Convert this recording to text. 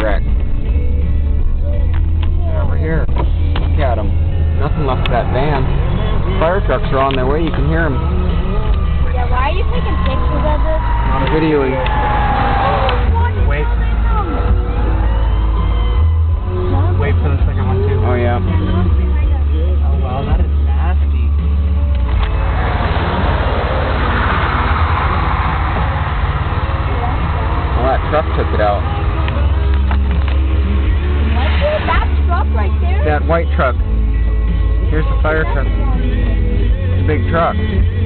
wreck. They're over here. Look at them. Nothing left of that van. Fire trucks are on their way. You can hear them. Yeah, why are you taking pictures of this? I'm videoing. Wait. Wait for the second one too. Oh yeah. Oh wow, that is nasty. Well, that truck took it out. That truck right there? That white truck. Here's the fire truck. It's a big truck.